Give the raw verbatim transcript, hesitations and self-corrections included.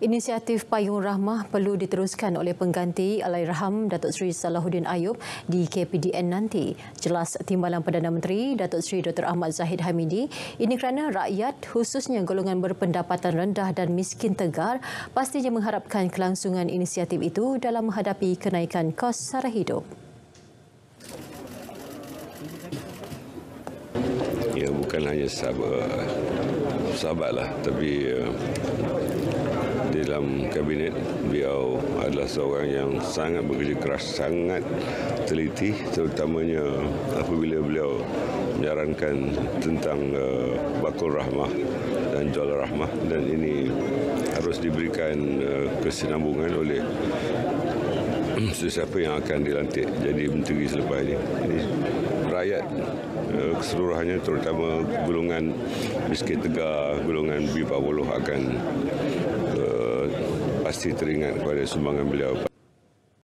Inisiatif Payung Rahmah perlu diteruskan oleh pengganti Allahyarham Datuk Seri Salahuddin Ayub di K P D N nanti. Jelas Timbalan Perdana Menteri Datuk Seri Doktor Ahmad Zahid Hamidi. Ini kerana rakyat, khususnya golongan berpendapatan rendah dan miskin tegar, pastinya mengharapkan kelangsungan inisiatif itu dalam menghadapi kenaikan kos sara hidup. Ya, bukan hanya sahabat, sahabatlah, tapi uh, di dalam kabinet beliau adalah seorang yang sangat bekerja keras, sangat teliti, terutamanya apabila beliau menyarankan tentang uh, bakul rahmah dan jual rahmah, dan ini harus diberikan uh, kesinambungan oleh sesiapa yang akan dilantik jadi menteri selepas ini. Ini rakyat keseluruhannya, terutama golongan miskin tegar, golongan B empat puluh akan uh, pasti teringat kepada sumbangan beliau.